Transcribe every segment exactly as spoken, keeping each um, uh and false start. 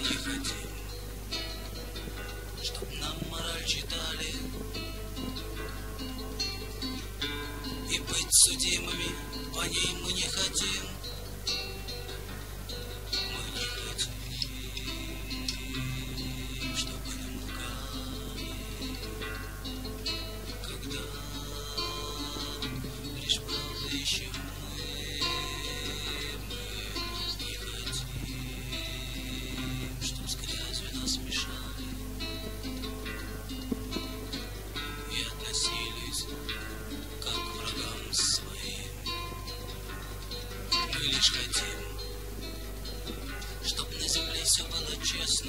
не хотим, чтоб нам мораль читали и быть судимыми по ней мы не хотим. Мы не хотим, чтобы нам лгали, когда лишь правда ищем мы. Мы не хотим, чтоб с грязью нас мешали и относились как к врагам своим. Мы лишь хотим, чтоб на земле все было честно.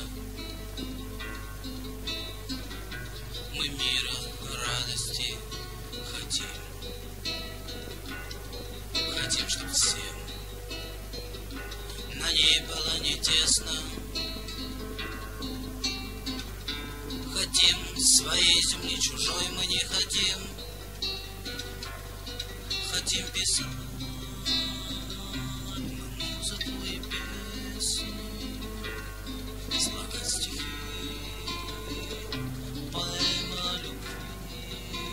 Мы мира, радости хотим. Хотим, чтоб всем на ней было не тесно. Хотим своей земли, чужой мы не хотим. Хотим писать музыку и песни, слагать стихи, поэма о любви.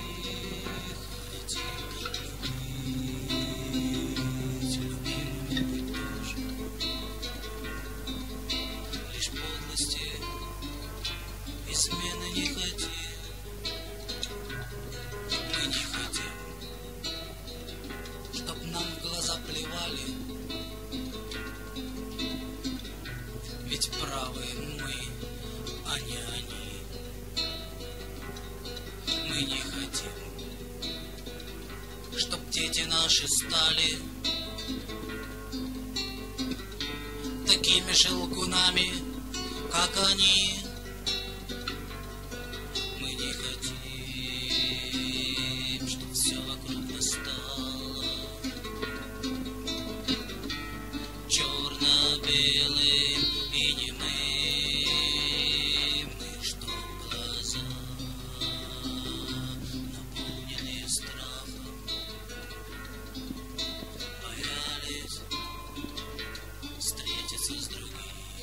Хотим любить, любимыми быть тоже. Лишь подлости, измены не хотим. Мы не хотим, чтоб нам в глаза плевали, ведь правы мы, а не они. Мы не хотим, чтоб дети наши стали такими же лгунами, как они. Мы не хотим, чтоб все вокруг нас стало черно-белым и немым. Мы, чтоб глаза наполненные страхом, боялись встретиться с другим.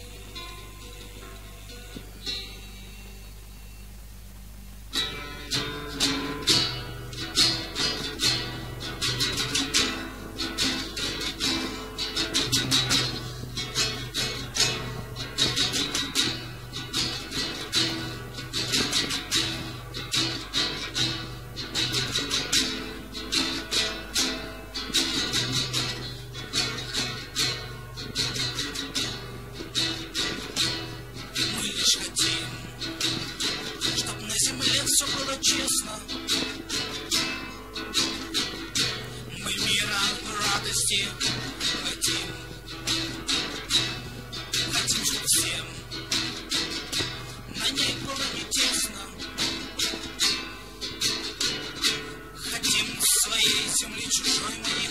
Мы лишь хотим, чтоб на земле все было честно. Мы мира, радости хотим. Хотим, чтоб всем на ней было не тесно. Хотим своей земли, чужой мы не